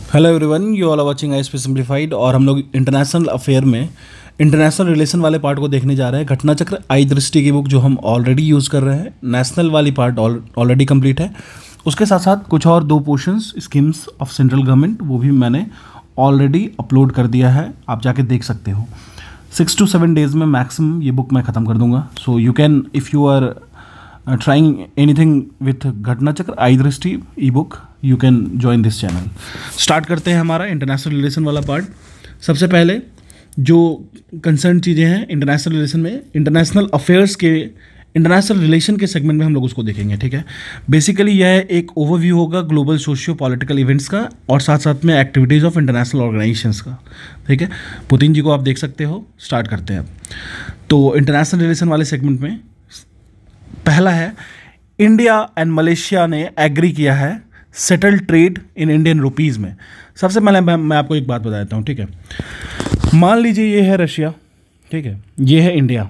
Hello everyone, you all are watching ISP simplified. और हम लोग इंटरनेशनल अफेयर में इंटरनेशनल रिलेशन वाले पार्ट को देखने जा रहे हैं। घटना चक्र आई दृष्टि की बुक जो हम ऑलरेडी यूज़ कर रहे हैं, नेशनल वाली पार्ट ऑलरेडी कंप्लीट है। उसके साथ साथ कुछ और 2 portions schemes of central government वो भी मैंने ऑलरेडी अपलोड कर दिया है, आप जाके देख सकते हो। 6 to 7 डेज़ में मैक्सिमम ये बुक मैं ख़त्म कर दूंगा। So you can, if you are trying anything with Ghatna Chakra I Drishti e book, you can join this channel. Start करते हैं हमारा इंटरनेशनल रिलेशन वाला पार्ट। सबसे पहले जो कंसर्न चीज़ें हैं इंटरनेशनल रिलेशन में, इंटरनेशनल अफेयर्स के इंटरनेशनल रिलेशन के सेगमेंट में हम लोग उसको देखेंगे, ठीक है। बेसिकली यह एक ओवरव्यू होगा ग्लोबल सोशियो पॉलिटिकल इवेंट्स का और साथ साथ में एक्टिविटीज़ ऑफ इंटरनेशनल ऑर्गेनाइजेशंस का, ठीक है। पुतिन जी को आप देख सकते हो। स्टार्ट करते हैं। तो इंटरनेशनल रिलेशन वाले सेगमेंट में पहला है, इंडिया एंड मलेशिया ने एग्री किया है settle trade in Indian rupees में। सबसे पहले मैं आपको एक बात बता देता हूँ, ठीक है। मान लीजिए ये है रशिया, ठीक है, ये है इंडिया।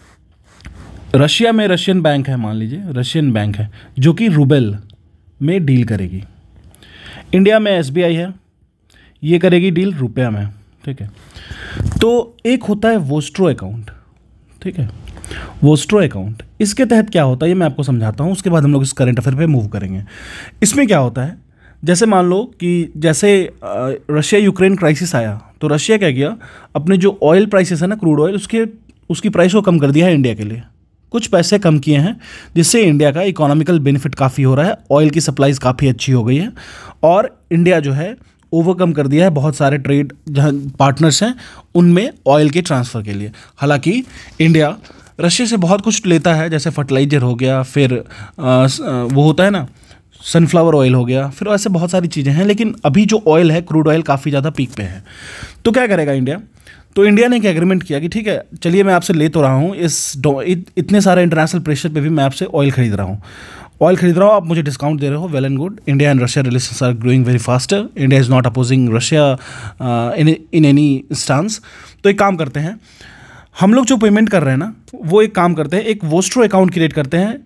रशिया में रशियन बैंक है, मान लीजिए रशियन बैंक है जो कि रूबल में डील करेगी। इंडिया में एसबीआई है, ये करेगी डील रुपया में, ठीक है। तो एक होता है वोस्ट्रो अकाउंट, ठीक है, वोस्ट्रो अकाउंट। इसके तहत क्या होता है ये मैं आपको समझाता हूँ, उसके बाद हम लोग इस करंट अफेयर पे मूव करेंगे। इसमें क्या होता है, जैसे मान लो कि जैसे रशिया यूक्रेन क्राइसिस आया तो रशिया क्या किया, अपने जो ऑयल प्राइसेस है ना, क्रूड ऑयल, उसकी प्राइस को कम कर दिया है इंडिया के लिए। कुछ पैसे कम किए हैं जिससे इंडिया का इकोनॉमिकल बेनिफिट काफ़ी हो रहा है। ऑयल की सप्लाईज काफ़ी अच्छी हो गई है और इंडिया जो है ओवरकम कर दिया है बहुत सारे ट्रेड जहाँ पार्टनर्स हैं उनमें ऑयल के ट्रांसफ़र के लिए। हालांकि इंडिया रशिया से बहुत कुछ लेता है, जैसे फर्टिलाइजर हो गया, फिर वो होता है ना सनफ्लावर ऑयल हो गया, फिर ऐसे बहुत सारी चीज़ें हैं। लेकिन अभी जो ऑयल है, क्रूड ऑयल काफ़ी ज़्यादा पीक पे है। तो क्या करेगा इंडिया, तो इंडिया ने एक एग्रीमेंट किया कि ठीक है चलिए मैं आपसे ले तो रहा हूँ, इतने सारे इंटरनेशनल प्रेशर पे भी मैं आपसे ऑयल खरीद रहा हूँ, आप मुझे डिस्काउंट दे रहे हो, well and good. India and Russia relations are growing very faster. India is not opposing Russia in any stance. तो एक काम करते हैं, हम लोग जो पेमेंट कर रहे हैं ना, वो एक काम करते हैं, एक वोस्ट्रो अकाउंट क्रिएट करते हैं।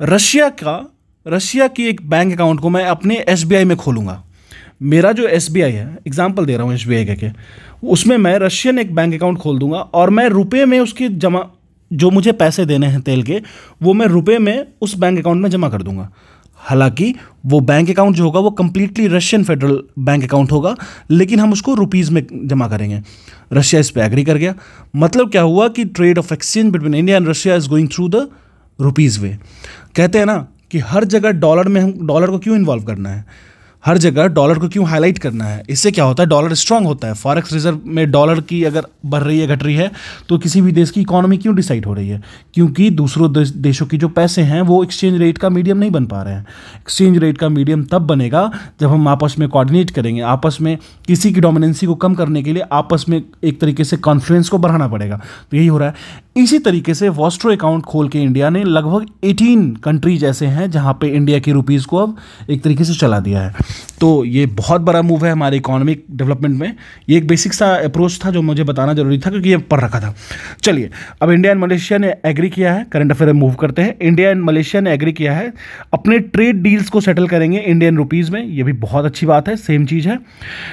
रशिया की एक बैंक अकाउंट को मैं अपने एसबीआई में खोलूँगा। मेरा जो एसबीआई है, एग्जांपल दे रहा हूँ एसबीआई के, उसमें मैं रशियन एक बैंक अकाउंट खोल दूंगा और मैं रुपए में उसकी जमा, जो मुझे पैसे देने हैं तेल के, वो मैं रुपए में उस बैंक अकाउंट में जमा कर दूंगा। हालांकि वो बैंक अकाउंट जो होगा वो completely Russian federal bank account होगा, लेकिन हम उसको रुपीज़ में जमा करेंगे। रशिया इस पर एग्री कर गया। मतलब क्या हुआ कि trade of exchange between India and Russia is going through the rupees way. कहते हैं ना कि हर जगह डॉलर में, हम डॉलर को क्यों इन्वॉल्व करना है, हर जगह डॉलर को क्यों हाईलाइट करना है। इससे क्या होता है, डॉलर स्ट्रांग होता है। फॉरेक्स रिजर्व में डॉलर की अगर बढ़ रही है, घट रही है, तो किसी भी देश की इकोनॉमी क्यों डिसाइड हो रही है, क्योंकि दूसरों देशों की जो पैसे हैं वो एक्सचेंज रेट का मीडियम नहीं बन पा रहे हैं। एक्सचेंज रेट का मीडियम तब बनेगा जब हम आपस में कोऑर्डिनेट करेंगे। आपस में किसी की डोमिनेंसी को कम करने के लिए आपस में एक तरीके से कॉन्फ्लुएंस को बढ़ाना पड़ेगा। तो यही हो रहा है। इसी तरीके से वोस्ट्रो अकाउंट खोल के इंडिया ने लगभग 18 कंट्रीज ऐसे हैं जहाँ पे इंडिया की रुपीज़ को अब एक तरीके से चला दिया है। तो ये बहुत बड़ा मूव है हमारे इकोनॉमिक डेवलपमेंट में। ये एक बेसिक सा अप्रोच था जो मुझे बताना जरूरी था क्योंकि ये पढ़ रखा था। चलिए, अब इंडिया एंड मलेशिया ने एग्री किया है, करंट अफेयर में मूव करते हैं। इंडिया एंड मलेशिया ने एग्री किया है अपने ट्रेड डील्स को सेटल करेंगे इंडियन रुपीज़ में। ये भी बहुत अच्छी बात है, सेम चीज़ है।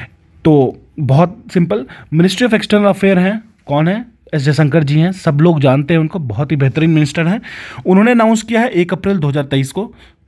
तो बहुत simple, ministry of external affair हैं, कौन है, एस जयशंकर जी हैं, सब लोग जानते हैं उनको, बहुत ही बेहतरीन मिनिस्टर हैं। उन्होंने अनाउंस किया है 1 अप्रैल 2023 को,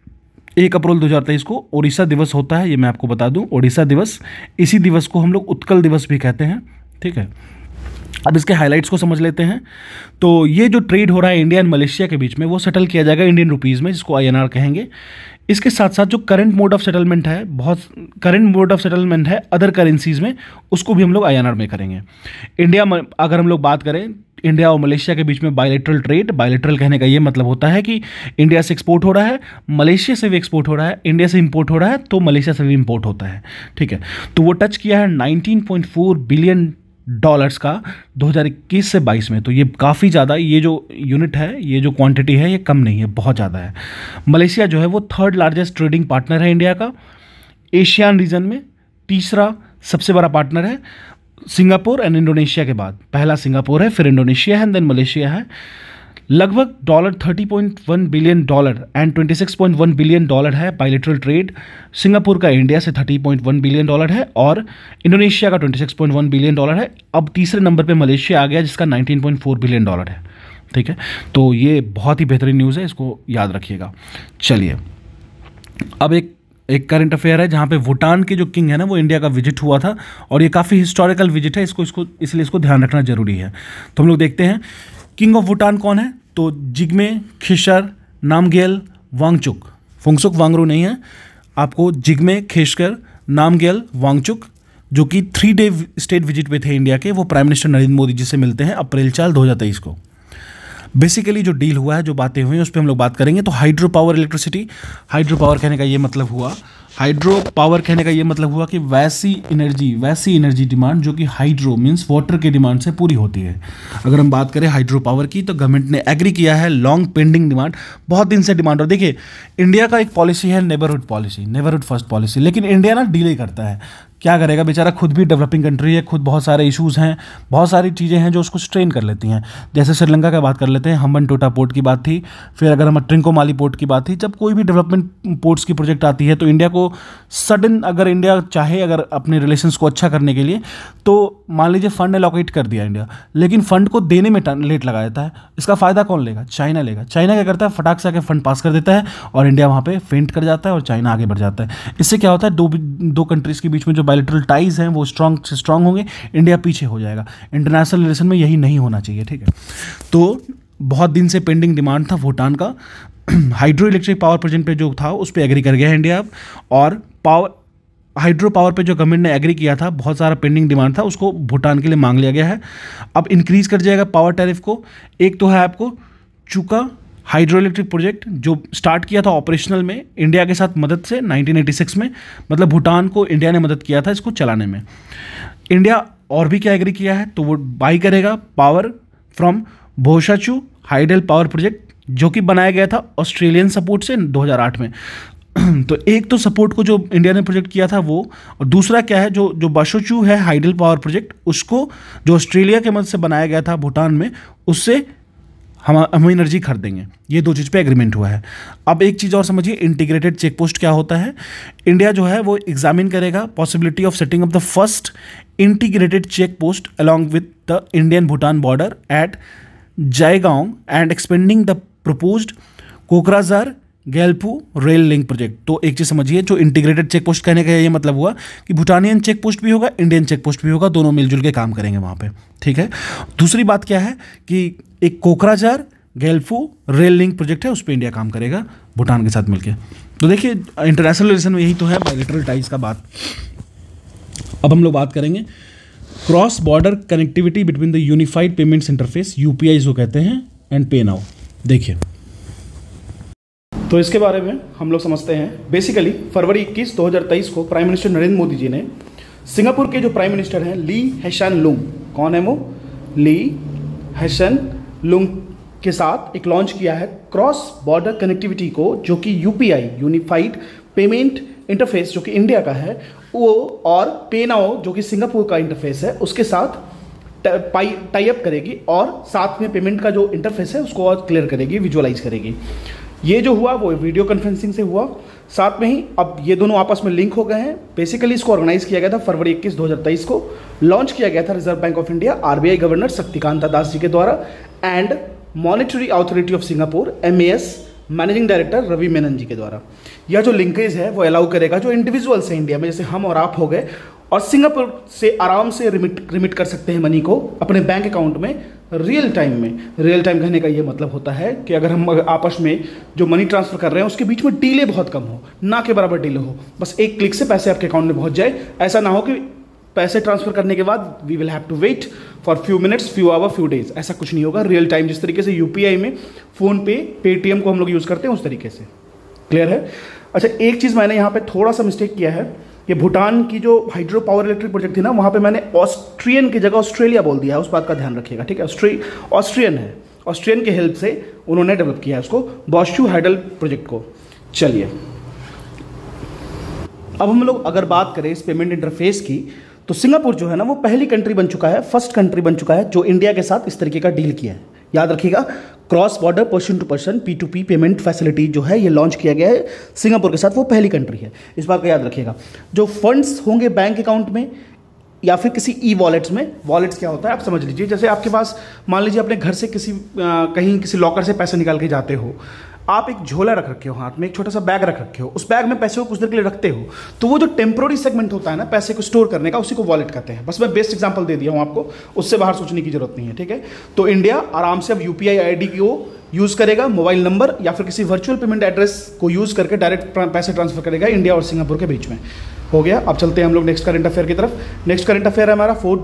1 अप्रैल 2023 को ओडिशा दिवस होता है। ये मैं आपको बता दूं, ओडिशा दिवस, इसी दिवस को हम लोग उत्कल दिवस भी कहते हैं, ठीक है। अब इसके हाइलाइट्स को समझ लेते हैं। तो ये जो ट्रेड हो रहा है इंडिया एंड मलेशिया के बीच में, वो सेटल किया जाएगा इंडियन रुपीज़ में, जिसको आईएनआर कहेंगे। इसके साथ साथ जो करंट मोड ऑफ सेटलमेंट है, बहुत करंट मोड ऑफ सेटलमेंट है अदर करेंसीज में, उसको भी हम लोग आईएनआर में करेंगे। इंडिया में अगर हम लोग बात करें, इंडिया और मलेशिया के बीच में बायलैटरल ट्रेड, बायलैटरल कहने का ये मतलब होता है कि इंडिया से एक्सपोर्ट हो रहा है, मलेशिया से भी एक्सपोर्ट हो रहा है, इंडिया से इंपोर्ट हो रहा है तो मलेशिया से भी इंपोर्ट होता है, ठीक है। तो वो टच किया है 19.4 बिलियन डॉलर्स का 2021 से 22 में। तो ये काफ़ी ज़्यादा, ये जो यूनिट है, ये जो क्वांटिटी है, ये कम नहीं है, बहुत ज़्यादा है। मलेशिया जो है वो 3rd लार्जेस्ट ट्रेडिंग पार्टनर है इंडिया का, एशियान रीजन में 3रा सबसे बड़ा पार्टनर है, सिंगापुर एंड इंडोनेशिया के बाद। पहला सिंगापुर है, फिर इंडोनेशिया है, देन मलेशिया है। लगभग $30.1 बिलियन एंड $26.1 बिलियन है बायलैटरल ट्रेड। सिंगापुर का इंडिया से $30.1 बिलियन है और इंडोनेशिया का $26.1 बिलियन है। अब तीसरे नंबर पे मलेशिया आ गया जिसका $19.4 बिलियन है। ठीक है, तो ये बहुत ही बेहतरीन न्यूज़ है, इसको याद रखिएगा। चलिए, अब एक करंट अफेयर है जहाँ पे भूटान के जो किंग है ना वो इंडिया का विजिट हुआ था और ये काफ़ी हिस्टोरिकल विजिट है, इसलिए इसको ध्यान रखना जरूरी है। तो हम लोग देखते हैं किंग ऑफ भूटान कौन है। तो जिग्मे खेसर नामग्याल वांगचुक, फुंगसुक वांगरू नहीं है, आपको जिग्मे खेसर नामग्याल वांगचुक जो कि 3 डे स्टेट विजिट पे थे इंडिया के, वो प्राइम मिनिस्टर नरेंद्र मोदी जी से मिलते हैं अप्रैल 2023 को। बेसिकली जो डील हुआ है, जो बातें हुई हैं उस पर हम लोग बात करेंगे। तो hydro power electricity, hydro power कहने का ये मतलब हुआ कि वैसी एनर्जी डिमांड जो कि हाइड्रो मींस वाटर के डिमांड से पूरी होती है। अगर हम बात करें हाइड्रो पावर की तो गवर्नमेंट ने एग्री किया है, लॉन्ग पेंडिंग डिमांड, बहुत दिन से डिमांड। और देखिए इंडिया का एक पॉलिसी है नेबरहुड फर्स्ट पॉलिसी, लेकिन इंडिया ना डिले करता है। क्या करेगा बेचारा, खुद भी डेवलपिंग कंट्री है, खुद बहुत सारे इश्यूज़ हैं, बहुत सारी चीज़ें हैं जो उसको स्ट्रेन कर लेती हैं। जैसे श्रीलंका का बात कर लेते हैं, हम्बनटोटा पोर्ट की बात थी, फिर अगर हम ट्रिंकोमाली पोर्ट की बात थी। जब कोई भी डेवलपमेंट पोर्ट्स की प्रोजेक्ट आती है तो इंडिया को सडन, अगर इंडिया चाहे अगर अपने रिलेशंस को अच्छा करने के लिए, तो मान लीजिए फंड एलोकेट कर दिया इंडिया, लेकिन फंड को देने में लेट लगा देता है। इसका फ़ायदा कौन लेगा? चाइना लेगा। चाइना क्या करता है, फटाक से आके फंड पास कर देता है और इंडिया वहाँ पे फेंट कर जाता है और चाइना आगे बढ़ जाता है। इससे क्या होता है, दो कंट्रीज़ के बीच में जो बायलैटरल टाइज हैं वो स्ट्रांग से स्ट्रांग होंगे, इंडिया पीछे हो जाएगा। इंटरनेशनल रिलेशन में यही नहीं होना चाहिए। ठीक है, तो बहुत दिन से पेंडिंग डिमांड था भूटान का, हाइड्रो इलेक्ट्रिक पावर प्रोजेक्ट पे जो था उस पर एग्री कर गया है इंडिया अब। और हाइड्रो पावर पे जो गवर्नमेंट ने एग्री किया था, बहुत सारा पेंडिंग डिमांड था, उसको भूटान के लिए मांग लिया गया है। अब इंक्रीज कर जाएगा पावर टैरिफ को। एक तो है आपको चुका हाइड्रो इलेक्ट्रिक प्रोजेक्ट जो स्टार्ट किया था ऑपरेशनल में इंडिया के साथ मदद से 1986 में, मतलब भूटान को इंडिया ने मदद किया था इसको चलाने में। इंडिया और भी क्या एग्री किया है, तो वो बाई करेगा power from Bhoshachu hydel power project जो कि बनाया गया था ऑस्ट्रेलियन सपोर्ट से 2008 में। तो एक तो सपोर्ट को जो इंडिया ने प्रोजेक्ट किया था वो, और दूसरा क्या है जो बाशोचू है हाइडल पावर प्रोजेक्ट, उसको जो ऑस्ट्रेलिया के मदद से बनाया गया था भूटान में, उससे हम एनर्जी खरीदेंगे। ये दो चीज़ पे एग्रीमेंट हुआ है। अब एक चीज़ और समझिए, इंटीग्रेटेड चेक पोस्ट क्या होता है। इंडिया जो है वो एग्जामिन करेगा possibility of setting up the first integrated check post along with the Indian Bhutan border at Jaigaon and expanding the proposed Kokrajhar Gelephu rail link project. तो एक चीज़ समझिए, जो इंटीग्रेटेड चेक पोस्ट कहने का ये मतलब हुआ कि भूटानियन चेक पोस्ट भी होगा, इंडियन चेक पोस्ट भी होगा, दोनों मिलजुल के काम करेंगे वहाँ पे। ठीक है, दूसरी बात क्या है कि एक Kokrajhar Gelephu rail link project है, उस पर इंडिया काम करेगा भूटान के साथ मिलकर। तो देखिए इंटरनेशनल रिलेशन में यही तो है, बायलैटरल टाइज का बात। अब हम लोग बात करेंगे cross border connectivity between the unified payments interface, UPI जो कहते हैं, एंड पे नाउ। देखिए, तो इसके बारे में हम लोग समझते हैं। बेसिकली फरवरी 21, 2023 को प्राइम मिनिस्टर नरेंद्र मोदी जी ने सिंगापुर के जो प्राइम मिनिस्टर हैं ली हेशन लुंग, कौन है वो, ली हेशन लुंग के साथ एक लॉन्च किया है क्रॉस बॉर्डर कनेक्टिविटी को, जो कि यूपीआई यूनिफाइड पेमेंट इंटरफेस जो कि इंडिया का है वो, और पे नाउ जो कि सिंगापुर का इंटरफेस है उसके साथ टाई अप करेगी और साथ में पेमेंट का जो इंटरफेस है उसको और क्लियर करेगी, विजुअलाइज करेगी। ये जो हुआ वो वीडियो कॉन्फ्रेंसिंग से हुआ, साथ में ही अब ये दोनों आपस में लिंक हो गए हैं। बेसिकली इसको ऑर्गेनाइज किया गया था फरवरी 21, 2023 को, लॉन्च किया गया था Reserve Bank of India RBI governor Shaktikanta Das ji के द्वारा and monetary authority of Singapore MAS managing director Ravi Menon ji के द्वारा। यह जो लिंकेज है वो अलाउ करेगा जो इंडिविजुअल्स हैं इंडिया में, जैसे हम और आप हो गए, और सिंगापुर से आराम से रिमिट कर सकते हैं मनी को अपने बैंक अकाउंट में रियल टाइम में। रियल टाइम कहने का ये मतलब होता है कि अगर हम आपस में जो मनी ट्रांसफर कर रहे हैं उसके बीच में डिले बहुत कम हो, ना के बराबर डिले हो, बस एक क्लिक से पैसे आपके अकाउंट में पहुंच जाए। ऐसा ना हो कि पैसे ट्रांसफर करने के बाद we will have to wait for few minutes, few hour, few days, ऐसा कुछ नहीं होगा। रियल टाइम जिस तरीके से यूपीआई में फोन पे, पेटीएम को हम लोग यूज़ करते हैं उस तरीके से। क्लियर है? अच्छा, एक चीज़ मैंने यहाँ पे थोड़ा सा मिस्टेक किया है, ये भूटान की जो हाइड्रो पावर इलेक्ट्रिक प्रोजेक्ट थी ना, वहाँ पे मैंने ऑस्ट्रियन की जगह ऑस्ट्रेलिया बोल दिया है, उस बात का ध्यान रखिएगा। ठीक है, ऑस्ट्रियन है, ऑस्ट्रियन के हेल्प से उन्होंने डेवलप किया है उसको, बॉशू हाइडल प्रोजेक्ट को। चलिए, अब हम लोग अगर बात करें इस पेमेंट इंटरफेस की, तो सिंगापुर जो है ना वो पहली कंट्री बन चुका है, फर्स्ट कंट्री बन चुका है जो इंडिया के साथ इस तरीके का डील किया है। याद रखिएगा, cross border person to person P2P payment facility जो है ये लॉन्च किया गया है सिंगापुर के साथ, वो पहली कंट्री है, इस बात को याद रखिएगा। जो फंड्स होंगे बैंक अकाउंट में या फिर किसी ई वॉलेट्स में, वॉलेट्स क्या होता है आप समझ लीजिए, जैसे आपके पास मान लीजिए अपने घर से कहीं किसी लॉकर से पैसे निकाल के जाते हो, आप एक झोला रख रखे हो हाथ में, एक छोटा सा बैग रख रखे हो, उस बैग में पैसे को कुछ देर के लिए रखते हो, तो वो जो टेम्पोररी सेगमेंट होता है ना पैसे को स्टोर करने का, उसी को वॉलेट कहते हैं। बस मैं बेस्ट एग्जांपल दे दिया हूं आपको, उससे बाहर सोचने की जरूरत नहीं है, ठीक है। तो इंडिया आराम से अब UPI ID को यूज़ करेगा, मोबाइल नंबर या फिर किसी वर्चुअल पेमेंट एड्रेस को यूज़ करके डायरेक्ट पैसे ट्रांसफर करेगा इंडिया और सिंगापुर के बीच में। हो गया। अब चलते हैं हम लोग नेक्स्ट करंट अफेयर की तरफ। नेक्स्ट करंट अफेयर है हमारा fourth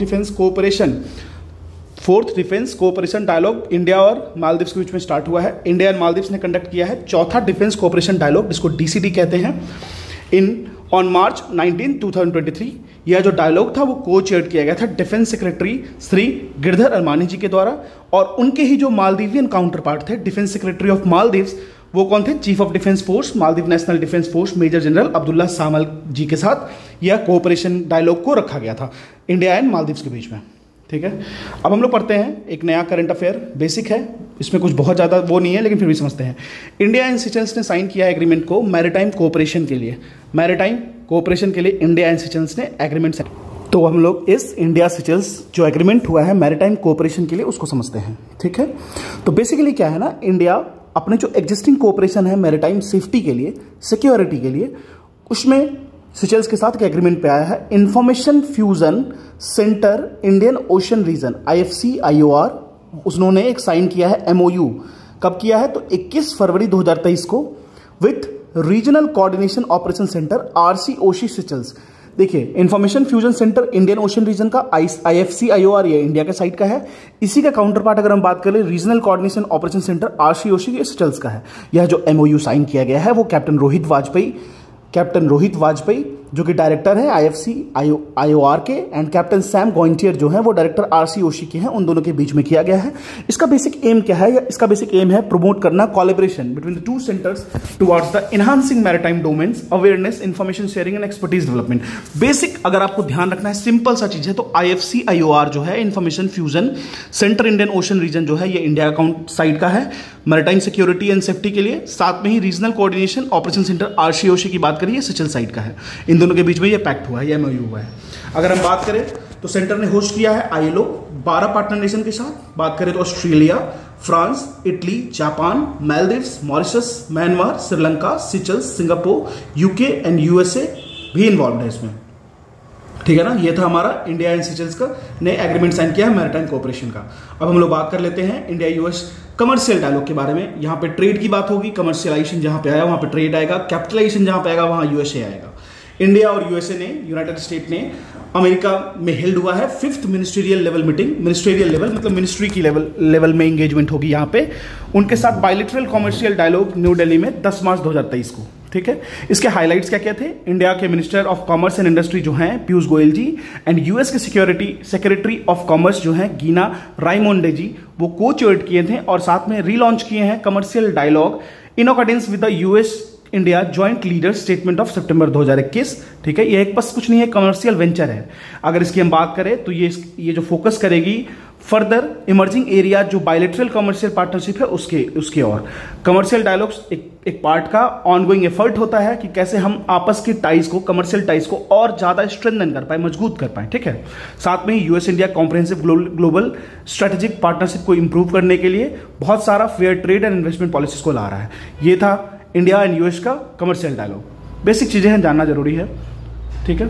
defence cooperation dialogue India और मालदीव्स के बीच में स्टार्ट हुआ है। इंडिया एंड मालदीव्स ने कंडक्ट किया है चौथा डिफेंस कोऑपरेशन डायलॉग, जिसको DCD कहते हैं, ऑन मार्च 19, 2023। यह जो डायलॉग था वो को-चेयर्ड किया गया था डिफेंस सेक्रेटरी श्री गिरधर अरमानी जी के द्वारा, और उनके ही जो मालदीवियन काउंटर पार्ट थे, डिफेंस सेक्रेटरी ऑफ मालदीव्स, वो कौन थे? Chief of defence force, Maldive national defence force, major general Abdulla Shamal ji के साथ यह कोऑपरेशन डायलॉग को रखा गया था इंडिया एंड मालदीव्स के बीच में। ठीक है, अब हम लोग पढ़ते हैं एक नया करंट अफेयर, बेसिक है, इसमें कुछ बहुत ज़्यादा वो नहीं है, लेकिन फिर भी समझते हैं। इंडिया एंड सीशेल्स ने साइन किया है एग्रीमेंट को मैरीटाइम कोऑपरेशन के लिए। मैरीटाइम कोऑपरेशन के लिए इंडिया एंड सीशेल्स ने एग्रीमेंट साइन। तो हम लोग इस इंडिया सीशेल्स जो एग्रीमेंट हुआ है मैरीटाइम कोऑपरेशन के लिए उसको समझते हैं। ठीक है, तो बेसिकली क्या है ना, इंडिया अपने जो एग्जिस्टिंग कोऑपरेशन है मैरीटाइम सेफ्टी के लिए, सिक्योरिटी के लिए, उसमें सीशेल्स के साथ एक एग्रीमेंट पे आया है। Information fusion centre Indian ocean region IFC-IOR, उन्होंने एक साइन किया है MOU। कब किया है? तो 21 फरवरी 2023 को with regional coordination operation centre RCOC Seychelles. देखिए, information fusion centre Indian ocean region का IFC-IOR ये इंडिया के साइड का है। इसी का काउंटर पार्ट अगर हम बात करें, regional coordination operation centre RCOC ये सीशेल्स का है। यह जो MOU साइन किया गया है वो कैप्टन रोहित वाजपेयी जो कि डायरेक्टर है IFC-IOR के, एंड कैप्टन सैम गॉइंटियर जो है वो डायरेक्टर RCOC के हैं, उन दोनों के बीच में किया गया है। इसका बेसिक एम क्या है? इसका बेसिक एम है प्रमोट करना collaboration between the two centres towards the enhancing maritime domains, awareness, information sharing and expertise development. Basic अगर आपको ध्यान रखना है, सिंपल सा चीज है, तो IFC-IOR जो है information fusion centre Indian ocean region जो है ये इंडिया अकाउंट साइड का है मैरीटाइम सिक्योरिटी एंड सेफ्टी के लिए। साथ में ही regional coordination operation centre RCOC की बात करिए, सीशेल्स साइड का है। इन दोनों के बीच में ये पैक्ट हुआ है, ये MOU हुआ है। अगर हम बात करें तो सेंटर ने होस्ट किया है ILO 12 पार्टनर नेशन के साथ। बात करें तो Australia, France, Italy, Japan, Maldives, Mauritius, Myanmar, Sri Lanka, seashells, Singapore, UK and USA भी इन्वॉल्व है इसमें। ठीक है ना, ये था हमारा इंडिया एंड सीशेल्स का ने एग्रीमेंट साइन किया है मैरीटाइम कोऑपरेशन का। अब हम लोग बात कर लेते हैं इंडिया US कमर्शियल डायलॉग के बारे में। यहाँ पे ट्रेड की बात होगी, कमर्शियलाइजेशन जहाँ पे आया वहाँ पे ट्रेड आएगा, कैपिटलाइजेशन जहाँ पे आएगा वहाँ USA आएगा। इंडिया और USA ने, यूनाइटेड स्टेट ने अमेरिका में हेल्ड हुआ है 5th ministerial level meeting. Ministerial level मतलब मिनिस्ट्री की लेवल में एंगेजमेंट होगी यहाँ पे उनके साथ bilateral commercial dialogue new Delhi में 10 मार्च 2023 को। ठीक है, इसके हाइलाइट्स क्या क्या थे? इंडिया के minister of commerce and industry जो हैं पीयूष गोयल जी, एंड US के सेक्रेटरी ऑफ कॉमर्स जो हैं गीना राइमोंडे जी, वो को-चेयर्ड किए थे और साथ में रीलॉन्च किए हैं commercial dialogue in accordance with the US India joint leader statement of सितंबर 2021। ठीक है, ये एक बस कुछ नहीं है, कमर्शियल वेंचर है। अगर इसकी हम बात करें तो ये जो फोकस करेगी फर्दर इमर्जिंग एरिया जो बायलैटरल कमर्शियल पार्टनरशिप है उसके और कमर्शियल डायलॉग्स एक पार्ट का ऑनगोइंग एफर्ट होता है कि कैसे हम आपस की टाइज को, कमर्शियल टाइज को और ज्यादा स्ट्रेंथन कर पाए, मजबूत कर पाए। ठीक है, साथ में US India comprehensive global strategic partnership को इंप्रूव करने के लिए बहुत सारा fair trade and investment policies को ला रहा है। ये था इंडिया एंड US का कमर्शियल डायलॉग। बेसिक चीजें हैं, जानना जरूरी है। ठीक है,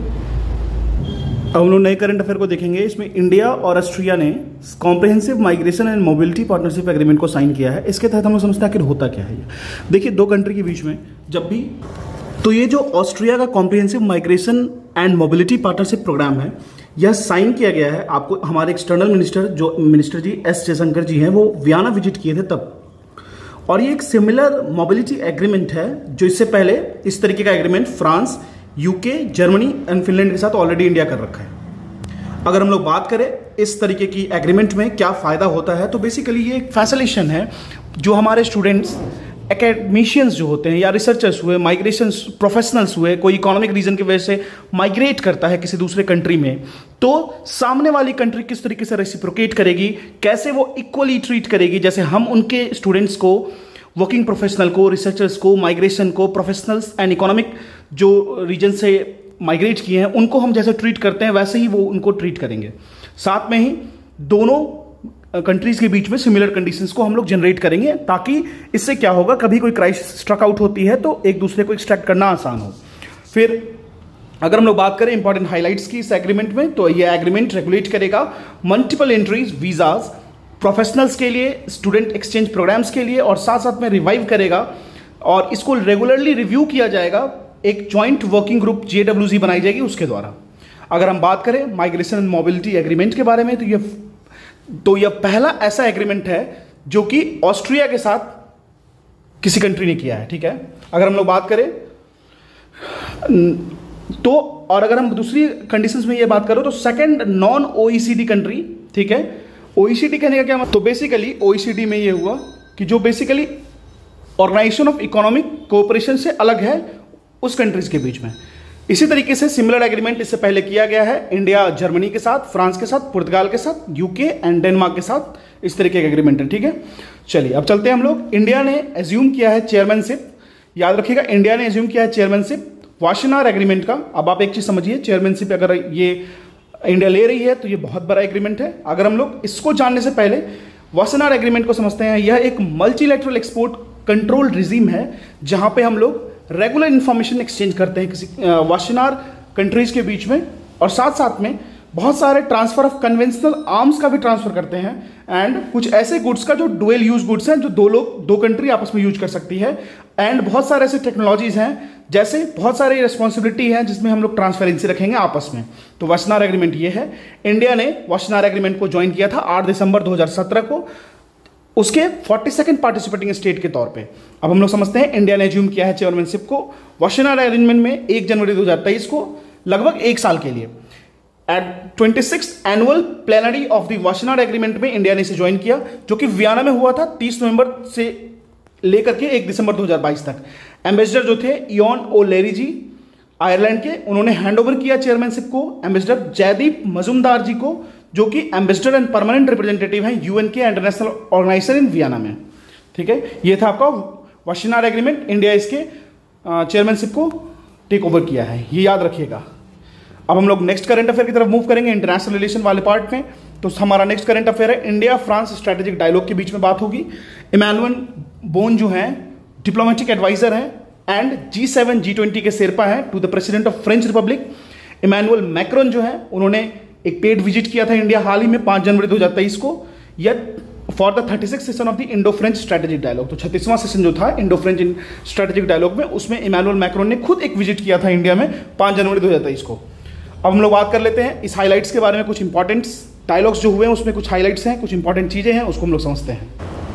अब हम लोग नए करंट अफेयर को देखेंगे। इसमें इंडिया और ऑस्ट्रिया ने comprehensive migration and mobility partnership agreement को साइन किया है। इसके तहत हम लोग समझते हैं आखिर होता क्या है ये। देखिए, दो कंट्री के बीच में जब भी, तो ये जो ऑस्ट्रिया का comprehensive migration and mobility partnership programme है, यह साइन किया गया है। आपको हमारे external minister ji S Jaishankar ji हैं, वो वियना विजिट किए थे तब। और ये एक सिमिलर मोबिलिटी एग्रीमेंट है जो इससे पहले इस तरीके का agreement France, UK, Germany and Finland के साथ ऑलरेडी इंडिया कर रखा है। अगर हम लोग बात करें इस तरीके की एग्रीमेंट में क्या फायदा होता है, तो बेसिकली ये एक फैसिलिटेशन है जो हमारे स्टूडेंट्स एकेडमिशियंस जो होते हैं या रिसर्चर्स हुए, माइग्रेशन प्रोफेशनल्स हुए, कोई इकोनॉमिक रीजन की वजह से माइग्रेट करता है किसी दूसरे कंट्री में, तो सामने वाली कंट्री किस तरीके से रेसिप्रोकेट करेगी, कैसे वो इक्वली ट्रीट करेगी, जैसे हम उनके स्टूडेंट्स को, वर्किंग प्रोफेशनल को, रिसर्चर्स को, माइग्रेशन को, प्रोफेशनल्स एंड इकोनॉमिक जो रीजन से माइग्रेट किए हैं उनको हम जैसे ट्रीट करते हैं वैसे ही वो उनको ट्रीट करेंगे। साथ में ही दोनों कंट्रीज के बीच में सिमिलर कंडीशंस को हम लोग जनरेट करेंगे, ताकि इससे क्या होगा, कभी कोई क्राइसिस स्ट्रक आउट होती है तो एक दूसरे को एक्सट्रैक्ट करना आसान हो। फिर अगर हम लोग बात करें इंपॉर्टेंट हाइलाइट्स की इस एग्रीमेंट में, तो ये एग्रीमेंट रेगुलेट करेगा मल्टीपल एंट्रीज वीजाज प्रोफेशनल्स के लिए, स्टूडेंट एक्सचेंज प्रोग्राम्स के लिए, और साथ साथ में रिवाइव करेगा और इसको रेगुलरली रिव्यू किया जाएगा। एक जॉइंट वर्किंग ग्रुप JWG बनाई जाएगी उसके द्वारा। अगर हम बात करें माइग्रेशन एंड मोबिलिटी एग्रीमेंट के बारे में, तो यह पहला ऐसा एग्रीमेंट है जो कि ऑस्ट्रिया के साथ किसी कंट्री ने किया है, ठीक है। अगर हम लोग बात करें तो, और अगर हम दूसरी कंडीशंस में ये बात करो तो सेकंड नॉन OECD कंट्री, ठीक है। OECD कहने का क्या मतलब, तो बेसिकली OECD में ये हुआ कि जो basically organisation of economic cooperation से अलग है उस कंट्रीज के बीच में। इसी तरीके से सिमिलर एग्रीमेंट इससे पहले किया गया है इंडिया जर्मनी के साथ, फ्रांस के साथ, पुर्तगाल के साथ, UK एंड डेनमार्क के साथ, इस तरीके का एग्रीमेंट है, ठीक है। चलिए अब चलते हैं हम लोग। इंडिया ने एज्यूम किया है चेयरमैनशिप, याद रखिएगा इंडिया ने एज्यूम किया है चेयरमैनशिप वाशिनार एग्रीमेंट का। अब आप एक चीज समझिए, चेयरमैनशिप अगर ये इंडिया ले रही है तो ये बहुत बड़ा एग्रीमेंट है। अगर हम लोग इसको जानने से पहले वाशिनार एग्रीमेंट को समझते हैं, यह एक मल्टीलैटरल एक्सपोर्ट कंट्रोल रिजीम है जहां पे हम लोग रेगुलर इंफॉर्मेशन एक्सचेंज करते हैं किसी वाशिनार कंट्रीज के बीच में, और साथ साथ में बहुत सारे ट्रांसफर ऑफ कन्वेंशनल आर्म्स का भी ट्रांसफर करते हैं, एंड कुछ ऐसे गुड्स का जो डुअल यूज गुड्स हैं जो दो कंट्री आपस में यूज कर सकती है, एंड बहुत सारे ऐसे टेक्नोलॉजीज हैं, जैसे बहुत सारी रिस्पॉन्सिबिलिटी है जिसमें हम लोग ट्रांसपेरेंसी रखेंगे आपस में। तो वाशिनार एग्रीमेंट ये है। इंडिया ने वाशिनार एग्रीमेंट को ज्वाइन किया था 8 दिसंबर 2017 को, उसके 42nd पार्टिसिपेटिंग स्टेट के तौर पे। अब हम लोग समझते हैं इंडिया ने एज्यूम किया है चेयरमैनशिप को वाशिनार एग्रीमेंट में 1 जनवरी 2023 को, लगभग 1 साल के लिए। At 26th annual plenary of the Wassenaar agreement में इंडिया ने इसे ज्वाइन किया, जो कि वियना में हुआ था 30 नवंबर से लेकर के 1 दिसंबर 2022 तक। एम्बेसडर जो थे इयॉन ओलेरी जी आयरलैंड के, उन्होंने हैंड ओवर किया चेयरमैनशिप को एम्बेसडर जयदीप मजुमदार जी को, जो कि एम्बेसडर एंड परमानेंट रिप्रेजेंटेटिव हैं UN के इंटरनेशनल ऑर्गेनाइजेशन इन वियना में, ठीक है। ये था आपका वाशिनार एग्रीमेंट। इंडिया इसके चेयरमैनशिप को टेक ओवर किया है, ये याद रखिएगा। अब हम लोग नेक्स्ट करंट अफेयर की तरफ मूव करेंगे इंटरनेशनल रिलेशन वाले पार्ट में। तो हमारा नेक्स्ट करंट अफेयर है इंडिया फ्रांस स्ट्रेटेजिक डायलॉग के बीच में बात होगी। इमैनुअल बोन जो हैं डिप्लोमेटिक एडवाइजर हैं एंड G7 G20 के शेरपा हैं to the president of French republic. Emmanuel Macron जो है उन्होंने एक पेड विजिट किया था इंडिया हाल ही में 5 जनवरी 2023 को, यह for the 36th session of the Indo French strategic dialogue. तो 36वां सेशन जो था इंडो फ्रेंच स्ट्रेटेजिक डायलॉग में, उसमें इमैनुअल मैक्रोन ने खुद एक विजिट किया था इंडिया में 5 जनवरी 2023 को। अब हम लोग बात कर लेते हैं इस हाइलाइट्स के बारे में। कुछ इंपॉर्टेंट डायलॉग्स जो हुए हैं उसमें कुछ हाइलाइट्स हैं, कुछ इंपॉर्टेंट चीजें हैं, उसको हम लोग समझते हैं।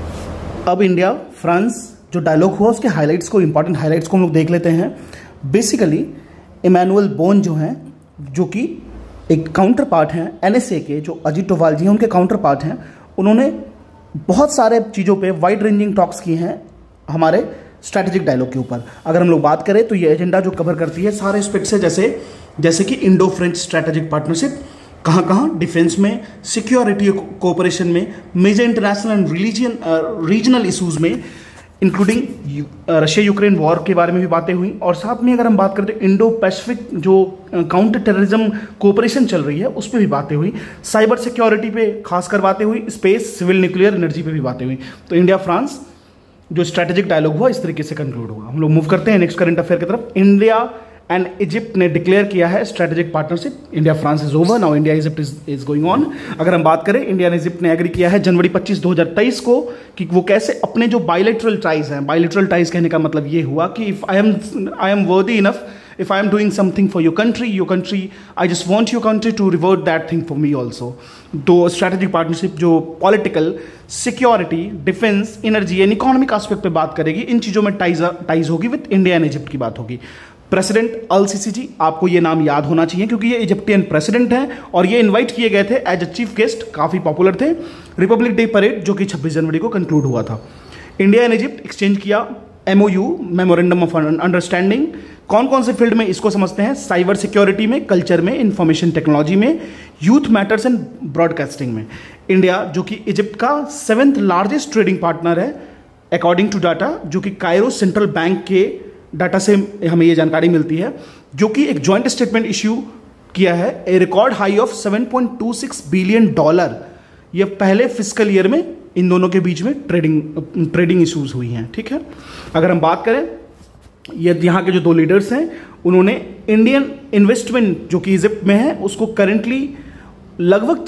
अब इंडिया फ्रांस जो डायलॉग हुआ उसके हाइलाइट्स को, इंपॉर्टेंट हाइलाइट्स को हम लोग देख लेते हैं। बेसिकली इमैनुअल बोन जो हैं, जो कि एक काउंटर पार्ट हैं NSA के, जो अजीत डोभाल जी हैं उनके काउंटर पार्ट हैं, उन्होंने बहुत सारे चीज़ों पे वाइड रेंजिंग टॉक्स किए हैं हमारे स्ट्रैटेजिक डायलॉग के ऊपर। अगर हम लोग बात करें तो ये एजेंडा जो कवर करती है सारे एस्पेक्ट्स है, जैसे कि इंडो फ्रेंच स्ट्रैटेजिक पार्टनरशिप, कहाँ कहाँ डिफेंस में, सिक्योरिटी कोऑपरेशन में, major international and regional issues में, इंक्लूडिंग रशिया यूक्रेन वॉर के बारे में भी बातें हुई। और साथ में अगर हम बात करते हैं इंडो पैसिफिक जो काउंटर टेररिज्म कोऑपरेशन चल रही है उस पर भी बातें हुई, साइबर सिक्योरिटी पे खासकर बातें हुई, स्पेस, सिविल न्यूक्लियर एनर्जी पे भी बातें हुई। तो इंडिया फ्रांस जो स्ट्रैटेजिक डायलॉग हुआ इस तरीके से कंक्लूड हुआ। हम लोग मूव करते हैं नेक्स्ट करंट अफेयर की तरफ। इंडिया एंड इजिप्ट ने डिक्लेयर किया है strategic partnership. India France is over, now India Egypt is going on. अगर हम बात करें, इंडिया ने इजिप्ट ने एग्री किया है जनवरी 25, 2023 को कि वो कैसे अपने जो बायलैटरल टाइज हैं, बायलैटरल टाइज कहने का मतलब ये हुआ कि if I am worthy enough, if I am doing something for your country, I just want your country to revert that thing for me also. तो स्ट्रैटेजिक पार्टनरशिप जो political, security, defence, energy and economic aspect पे बात करेगी, इन चीज़ों में ties होगी with India and Egypt की बात होगी। प्रेसिडेंट अल-सीसी जी, आपको ये नाम याद होना चाहिए क्योंकि ये इजिप्टियन प्रेसिडेंट हैं और ये इनवाइट किए गए थे एज अ चीफ गेस्ट, काफ़ी पॉपुलर थे। रिपब्लिक डे परेड जो कि 26 जनवरी को कंक्लूड हुआ था। इंडिया एंड इजिप्ट एक्सचेंज किया MOU, मेमोरेंडम ऑफ अंडरस्टैंडिंग। कौन कौन से फील्ड में इसको समझते हैं? साइबर सिक्योरिटी में, कल्चर में, इंफॉर्मेशन टेक्नोलॉजी में, यूथ मैटर्स एंड ब्रॉडकास्टिंग में। इंडिया जो कि इजिप्ट का 7th लार्जेस्ट ट्रेडिंग पार्टनर है अकॉर्डिंग टू डाटा, जो कि कायरो सेंट्रल बैंक के डाटा से हमें ये जानकारी मिलती है, जो कि एक जॉइंट स्टेटमेंट इश्यू किया है। A record high of $7.26 billion, ये पहले फिस्कल ईयर में इन दोनों के बीच में ट्रेडिंग इश्यूज हुई हैं। ठीक है, अगर हम बात करें, ये यहाँ के जो 2 लीडर्स हैं, उन्होंने इंडियन इन्वेस्टमेंट जो कि इजिप्ट में है उसको करेंटली लगभग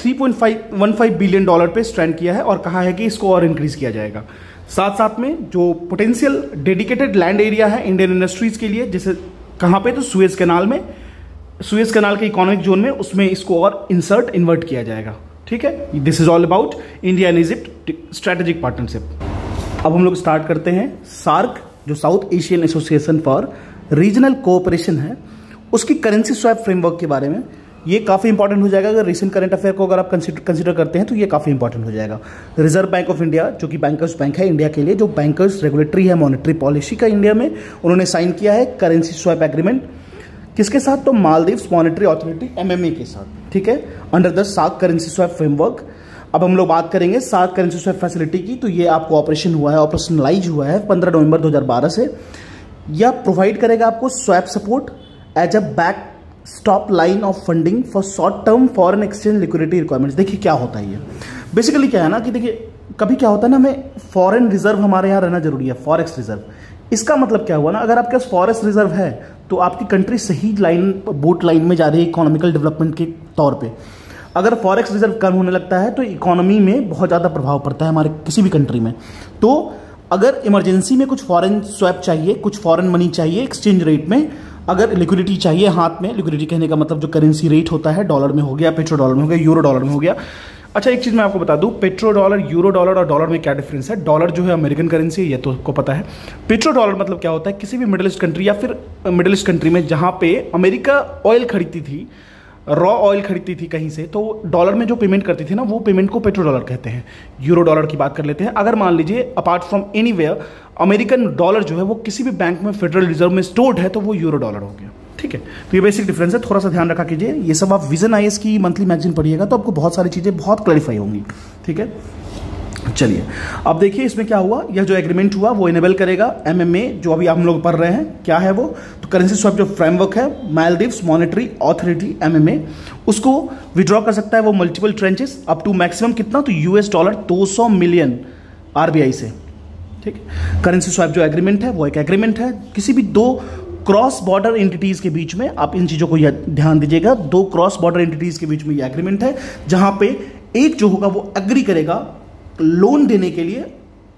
$3.15 बिलियन पे स्टैंड किया है और कहा है कि इसको और इंक्रीज किया जाएगा। साथ साथ में जो पोटेंशियल डेडिकेटेड लैंड एरिया है इंडियन इंडस्ट्रीज के लिए, जैसे कहाँ पे, तो सुएज कैनाल में, सुएज कैनाल के इकोनॉमिक जोन में, उसमें इसको और इन्वर्ट किया जाएगा। ठीक है, this is all about India and Egypt strategic partnership. अब हम लोग स्टार्ट करते हैं सार्क, जो South Asian association for regional cooperation है, उसकी करेंसी स्वैप फ्रेमवर्क के बारे में। ये काफ़ी इंपॉर्टेंट हो जाएगा, अगर रिसेंट करंट अफेयर को अगर आप कंसिडर करते हैं तो ये काफ़ी इंपॉर्टेंट हो जाएगा। रिजर्व बैंक ऑफ इंडिया, जो कि बैंकर्स बैंक है इंडिया के लिए, जो बैंकर्स रेगुलेटरी है मॉनेटरी पॉलिसी का इंडिया में, उन्होंने साइन किया है करेंसी स्वैप एग्रीमेंट। किसके साथ? तो मालदीव्स मॉनेटरी अथॉरिटी MMA के साथ। ठीक है, under the SAARC currency swap framework. अब हम लोग बात करेंगे सार्क करेंसी स्वैप फैसिलिटी की, तो ये आपको ऑपरेशनलाइज हुआ है 15 नवंबर 2012 से। यह प्रोवाइड करेगा आपको swap support as a back stop line of funding for short term foreign exchange liquidity requirements. देखिए क्या होता है ये, बेसिकली क्या है ना कि देखिए कभी क्या होता है ना, हमें फॉरेन रिजर्व हमारे यहाँ रहना जरूरी है, फॉरेक्स रिजर्व। इसका मतलब क्या हुआ ना, अगर आपके पास फॉरेक्स रिजर्व है तो आपकी कंट्री सही बोट लाइन में जा रही है इकोनॉमिकल डेवलपमेंट के तौर पे। अगर फॉरेक्स रिजर्व कम होने लगता है तो इकोनॉमी में बहुत ज़्यादा प्रभाव पड़ता है हमारे किसी भी कंट्री में। तो अगर इमरजेंसी में कुछ फॉरेन स्वैप चाहिए, कुछ फॉरेन मनी चाहिए एक्सचेंज रेट में, अगर लिक्विडिटी चाहिए हाथ में, लिक्विडिटी कहने का मतलब जो करेंसी रेट होता है, डॉलर में हो गया, पेट्रो डॉलर में हो गया, यूरो डॉलर में हो गया। अच्छा, एक चीज़ मैं आपको बता दूं, पेट्रो डॉलर, यूरो डॉलर और डॉलर में क्या डिफरेंस है। डॉलर जो है अमेरिकन करेंसी है, ये तो आपको पता है। पेट्रो डॉलर मतलब क्या होता है, किसी भी मिडिल ईस्ट कंट्री या फिर मिडिल ईस्ट कंट्री में जहाँ पे अमेरिका ऑयल खरीदती थी, रॉ ऑयल खरीदती थी कहीं से, तो डॉलर में जो पेमेंट करती थी ना, वो पेमेंट को पेट्रो डॉलर कहते हैं। यूरो डॉलर की बात कर लेते हैं। अगर मान लीजिए apart from anywhere American dollar जो है वो किसी भी बैंक में फेडरल रिजर्व में स्टोर्ड है, तो वो यूरो डॉलर हो गया। ठीक है, तो ये बेसिक डिफरेंस है, थोड़ा सा ध्यान रखा कीजिए। ये सब आप विजन IAS की मंथली मैगजीन पढ़िएगा तो आपको बहुत सारी चीज़ें बहुत क्लैरिफाई होंगी। ठीक है, चलिए अब देखिए इसमें क्या हुआ। यह जो एग्रीमेंट हुआ वो इनेबल करेगा MMA, जो अभी हम लोग पढ़ रहे हैं, क्या है वो, तो करेंसी स्वैप जो फ्रेमवर्क है, मालदीव्स मॉनेटरी अथॉरिटी MMA उसको विड्रॉ कर सकता है वो multiple tranches up to maximum कितना, तो $200 मिलियन RBI से। ठीक है, करेंसी स्वैप जो एग्रीमेंट है वो एक एग्रीमेंट है किसी भी 2 क्रॉस बॉर्डर एंटिटीज के बीच में। आप इन चीजों को ध्यान दीजिएगा, 2 क्रॉस बॉर्डर एंटिटीज के बीच में ये एग्रीमेंट है, जहां पे एक जो होगा वो एग्री करेगा लोन देने के लिए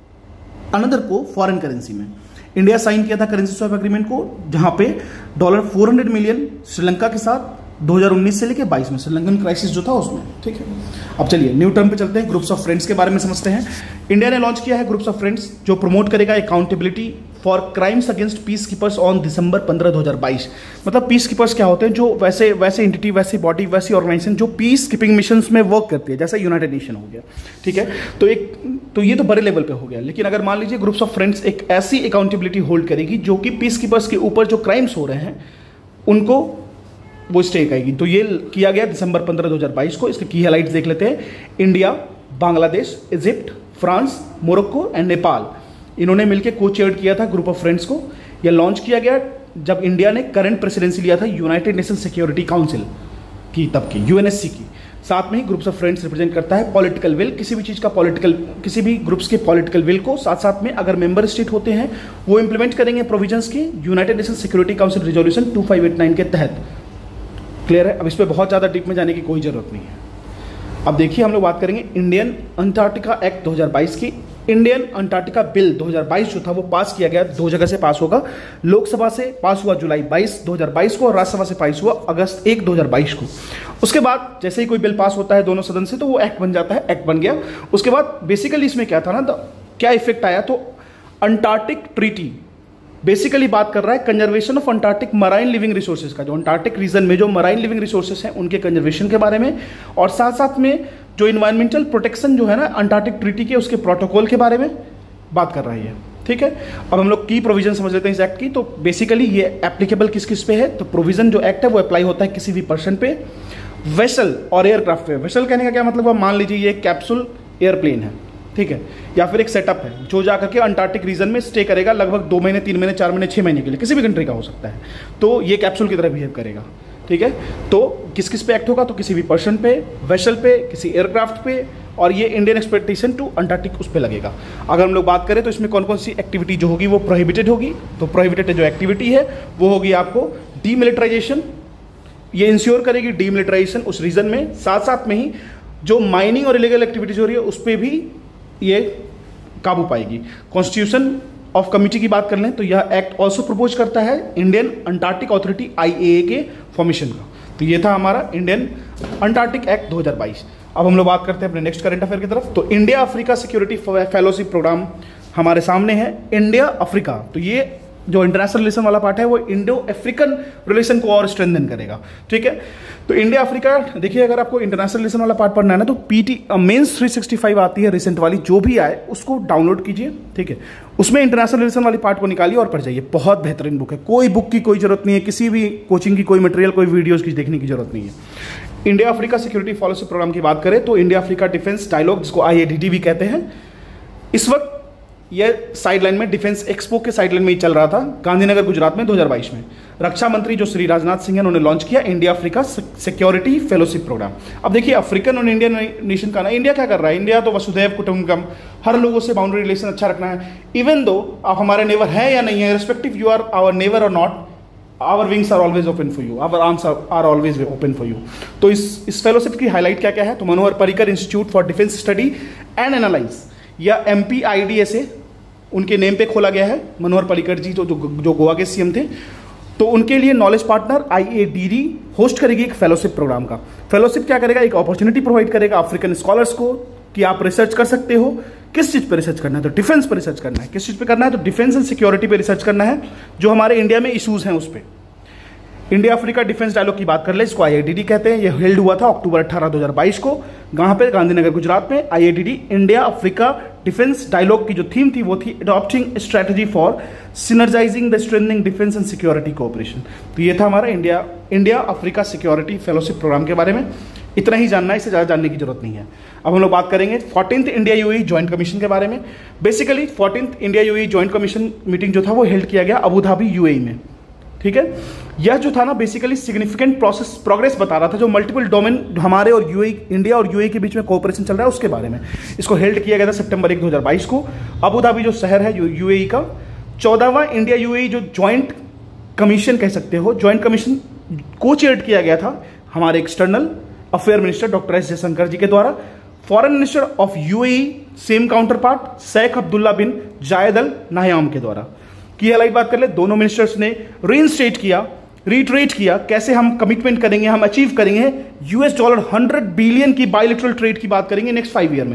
अनदर को फॉरेन करेंसी में। इंडिया साइन किया था करेंसी स्वैप एग्रीमेंट को, जहां पे $400 मिलियन श्रीलंका के साथ 2019 से लेकर 22 में, श्रीलंकन क्राइसिस जो था उसमें। ठीक है, अब चलिए न्यू टर्म पे चलते हैं, ग्रुप्स ऑफ फ्रेंड्स के बारे में समझते हैं। इंडिया ने लॉन्च किया है ग्रुप्स ऑफ फ्रेंड्स, जो प्रमोट करेगा accountability for crimes against peace keepers on December 15, 2022। मतलब पीस कीपर्स क्या होते हैं, जो वैसे एंटिटी, वैसी बॉडी, वैसी ऑर्गेनाइजेशन जो पीस कीपिंग मिशंस में वर्क करती है, जैसा यूनाइटेड नेशन हो गया। ठीक है, तो ये तो बड़े लेवल पे हो गया। लेकिन अगर मान लीजिए ग्रुप्स ऑफ फ्रेंड्स एक ऐसी अकाउंटेबिलिटी होल्ड करेगी जो कि पीस कीपर्स के ऊपर जो क्राइम्स हो रहे हैं उनको वो स्टे करेगी, तो ये किया गया दिसंबर 15, 2022 को। इसके की हाइलाइट्स देख लेते हैं। India, Bangladesh, Egypt, France, Morocco and Nepal, इन्होंने मिलकर को चेयर किया था ग्रुप ऑफ फ्रेंड्स को। यह लॉन्च किया गया जब इंडिया ने करंट प्रेसिडेंसी लिया था यूनाइटेड नेशन सिक्योरिटी काउंसिल की, तब की UNSC की। साथ में ही ग्रुप्स ऑफ फ्रेंड्स रिप्रेजेंट करता है पॉलिटिकल विल, किसी भी चीज़ का किसी भी ग्रुप्स के पॉलिटिकल विल को। साथ साथ में अगर मेंबर स्टेट होते हैं वो इंप्लीमेंट करेंगे प्रोविजंस के United Nation security council resolution 2589 के तहत। क्लियर है, अब इस पर बहुत ज़्यादा डीप में जाने की कोई ज़रूरत नहीं है। अब देखिए हम लोग बात करेंगे इंडियन अंटार्कटिका एक्ट 2022 की। इंडियन अंटार्कटिका बिल 2022 जो था वो पास किया गया, 2 जगह से पास होगा। लोकसभा से पास हुआ जुलाई 22, 2022 को, और राज्यसभा से पास हुआ अगस्त 1, 2022 को। उसके बाद जैसे ही कोई बिल पास होता है दोनों सदन से तो वो एक्ट बन जाता है, एक्ट बन गया। उसके बाद बेसिकली इसमें क्या था ना, क्या इफेक्ट आया, तो अंटार्कटिक ट्रीटी बेसिकली बात कर रहा है conservation of Antarctic marine living resources का, जो अंटार्कटिक रीजन में जो मराइन लिविंग रिसोर्सेज हैं उनके कंजर्वेशन के बारे में, और साथ साथ में जो इन्वायरमेंटल प्रोटेक्शन जो है ना अंटार्कटिक ट्रीटी के, उसके प्रोटोकॉल के बारे में, बात कर रही है। ठीक है, अब हम लोग की प्रोविजन समझ लेते हैं इस एक्ट की। तो बेसिकली ये एप्लीकेबल किस किस पे है, तो प्रोविजन जो एक्ट है वो अप्लाई होता है किसी भी पर्सन पे, वेसल और एयरक्राफ्ट पे। वेसल कहने का क्या मतलब है, मान लीजिए ये कैप्सूल एयरप्लेन है, ठीक है, या फिर एक सेटअप है जो जाकर के अंटार्कटिक रीजन में स्टे करेगा लगभग 2 महीने, 3 महीने, 4 महीने, 6 महीने के लिए, किसी भी कंट्री का हो सकता है, तो ये कैप्सूल की तरह बिहेव करेगा। ठीक है, तो किस किस पे एक्ट होगा, तो किसी भी पर्सन पे, वेसल पे, किसी एयरक्राफ्ट पे, और ये इंडियन एक्सपेडिशन टू अंटार्कटिक उस पर लगेगा। अगर हम लोग बात करें तो इसमें कौन कौन सी एक्टिविटी जो होगी वो प्रोहिबिटेड होगी। तो प्रोहिबिटेड जो एक्टिविटी है वो होगी आपको डीमिलिटराइजेशन, ये इंश्योर करेगी डीमिलिटराइजेशन उस रीजन में। साथ साथ में ही जो माइनिंग और इलीगल एक्टिविटीज हो रही है उस पर भी ये काबू पाएगी। कॉन्स्टिट्यूशन ऑफ कमिटी की बात कर लें तो यह एक्ट ऑल्सो प्रपोज करता है इंडियन अंटार्कटिक अथॉरिटी IAA के फॉर्मेशन का। तो ये था हमारा इंडियन अंटार्कटिक एक्ट 2022। अब हम लोग बात करते हैं अपने नेक्स्ट करंट अफेयर की तरफ। तो India Africa security fellowship programme हमारे सामने है, इंडिया अफ्रीका। तो ये जो इंटरनेशनल रिलेशन वाला पार्ट है वो इंडो अफ्रीकन रिलेशन को और स्ट्रेंथन करेगा। ठीक है, तो इंडिया अफ्रीका देखिए, अगर आपको इंटरनेशनल रिलेशन वाला पार्ट पढ़ना है ना तो PT मेंस 365 आती है रिसेंट वाली, जो भी आए उसको डाउनलोड कीजिए। ठीक है, उसमें इंटरनेशनल रिलेशन वाली पार्ट को निकालिए और पढ़ जाइए, बहुत बेहतरीन बुक है। कोई बुक की कोई जरूरत नहीं है, किसी भी कोचिंग की कोई मटेरियल, कोई वीडियोज की देखने की जरूरत नहीं है। India Africa security fellowship programme की बात करें तो इंडिया अफ्रीका डिफेंस डायलॉग, जिसको IADD भी कहते हैं, इस वक्त यह साइडलाइन में डिफेंस एक्सपो के साइडलाइन में ही चल रहा था गांधीनगर गुजरात में 2022 में। रक्षा मंत्री जो श्री राजनाथ सिंह हैं उन्होंने लॉन्च किया India Africa security fellowship programme. अब देखिए, अफ्रीकन और इंडियन नेशन का ना, इंडिया क्या कर रहा है, इंडिया तो वसुधैव कुटुंबकम, हर लोगों से बाउंड्री रिलेशन अच्छा रखना है। इवन दो आप हमारे नेबर हैं या नहीं है, respective you are our neighbour और not, our wings are always open for you, our arms are always open for you. तो इस फेलोशिप की हाईलाइट क्या क्या है, तो Manohar Parrikar institute for defence study and analyse या MPIDSA उनके नेम पे खोला गया है। मनोहर पर्रिकर जी जो गोवा के CM थे, तो उनके लिए नॉलेज पार्टनर IADD होस्ट करेगी एक फेलोशिप प्रोग्राम का। फेलोशिप क्या करेगा, एक अपॉर्चुनिटी प्रोवाइड करेगा अफ्रीकन स्कॉलर्स को कि आप रिसर्च कर सकते हो। किस चीज पे रिसर्च करना है, तो डिफेंस पे रिसर्च करना है। किस चीज पे करना है, तो डिफेंस एंड सिक्योरिटी पे रिसर्च करना है, जो हमारे इंडिया में इश्यूज हैं उस पर। इंडिया अफ्रीका डिफेंस डायलॉग की बात कर ले, इसको IADD कहते हैं। ये हेल्ड हुआ था अक्टूबर 18, 2022 को, कहाँ पे, गांधीनगर गुजरात में। IADD India Africa defence dialogue की जो थीम थी वो थी adopting strategy for synergising the strengthening defence and security cooperation. तो ये था हमारा India Africa security fellowship programme के बारे में। इतना ही जानना है, इससे ज़्यादा जानने की जरूरत नहीं है। अब हम लोग बात करेंगे 14th India UAE joint commission के बारे में। Basically 14th India UAE joint commission meeting जो था वो हेल्ड किया गया अबू धाबी UAE में। ठीक है, यह जो था ना बेसिकली सिग्निफिकेंट प्रोग्रेस बता रहा था, जो मल्टीपल डोमेन हमारे और इंडिया और UAE के बीच में कोऑपरेशन चल रहा है उसके बारे में। इसको हेल्ड किया गया था सितंबर 1, 2022 को। अबू धाबी जो शहर है UAE का, 14वां इंडिया UAE जो ज्वाइंट कमीशन कह सकते हो, ज्वाइंट कमीशन को चेयर किया गया था हमारे external affair minister doctor S Jaishankar ji के द्वारा। Foreign minister of UAE same counter part Sheikh Abdullah bin Zayed Al Nahyan के द्वारा की हाईलाइट बात कर ले। दोनों मिनिस्टर्स ने रीट्रेट किया कैसे हम कमिटमेंट करेंगे, हम अचीव करेंगे $100 बिलियन की बायलैटरल ट्रेड की बात करेंगे नेक्स्ट 5 ईयर में।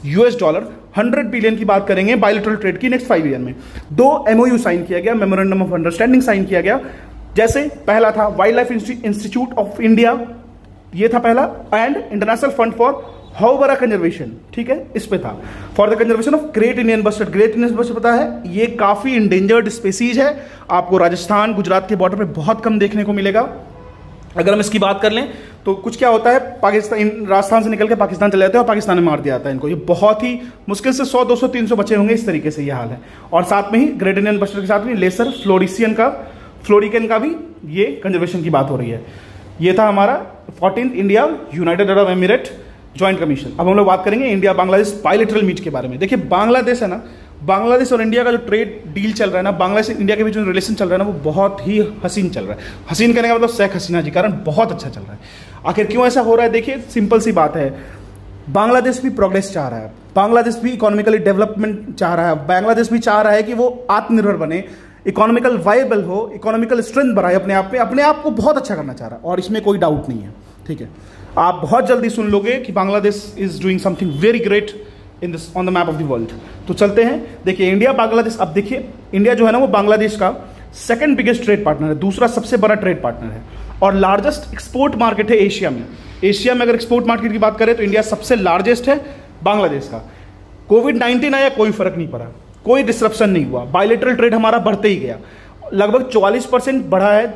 $100 बिलियन की बात करेंगे बायलैटरल ट्रेड की नेक्स्ट 5 ईयर में। 2 MOU साइन किया गया, मेमोरेंडम ऑफ अंडरस्टैंडिंग साइन किया गया। जैसे पहला था wildlife institute of India, ये था पहला, and international fund for houbara conservation. ठीक है, इस पे था for the conservation of great Indian bustard. Great Indian bustard पता है, ये काफी इंडेंजर्ड स्पेसीज है, आपको राजस्थान गुजरात के बॉर्डर पे बहुत कम देखने को मिलेगा। अगर हम इसकी बात कर लें तो कुछ क्या होता है, पाकिस्तान, राजस्थान से निकल के पाकिस्तान चले जाते हैं और पाकिस्तान में मार दिया जाता है इनको। ये बहुत ही मुश्किल से 100, 200, 300 बचे होंगे, इस तरीके से ये हाल है। और साथ में ही ग्रेट इंडियन बस्टर्ड के साथ में लेसर फ्लोरिकन का भी ये कंजर्वेशन की बात हो रही है। ये था हमारा 14th India United Arab Emirate joint commission. अब हम लोग बात करेंगे इंडिया बांग्लादेश बायलैटरल मीट के बारे में। देखिए, बांग्लादेश है ना, बांग्लादेश और इंडिया का जो ट्रेड डील चल रहा है ना, बांग्लादेश और इंडिया के बीच जो रिलेशन चल रहा है ना, वो बहुत ही हसीन चल रहा है। हसीन कहने का मतलब शेख हसीना जी कारण बहुत अच्छा चल रहा है। आखिर क्यों ऐसा हो रहा है, देखिए सिंपल सी बात है, बांग्लादेश भी प्रोग्रेस चाह रहा है, बांग्लादेश भी इकोनॉमिकली डेवलपमेंट चाह रहा है, बांग्लादेश भी चाह रहा है कि वो आत्मनिर्भर बने, इकोनॉमिकल वायबल हो, इकोनॉमिकल स्ट्रेंथ बढ़ाए अपने आप को बहुत अच्छा करना चाह रहा है, और इसमें कोई डाउट नहीं है। ठीक है, आप बहुत जल्दी सुन लोगे कि Bangladesh is doing something very great in this on the map of the world. तो चलते हैं, देखिए इंडिया बांग्लादेश। अब देखिए, इंडिया जो है ना वो बांग्लादेश का सेकंड बिगेस्ट ट्रेड पार्टनर है, दूसरा सबसे बड़ा ट्रेड पार्टनर है, और लार्जेस्ट एक्सपोर्ट मार्केट है एशिया में। एशिया में अगर एक्सपोर्ट मार्केट की बात करें तो इंडिया सबसे लार्जेस्ट है बांग्लादेश का। कोविड-19 आया, कोई फर्क नहीं पड़ा, कोई डिसरप्शन नहीं हुआ, बायलेटरल ट्रेड हमारा बढ़ते ही गया, लगभग 44% बढ़ा है।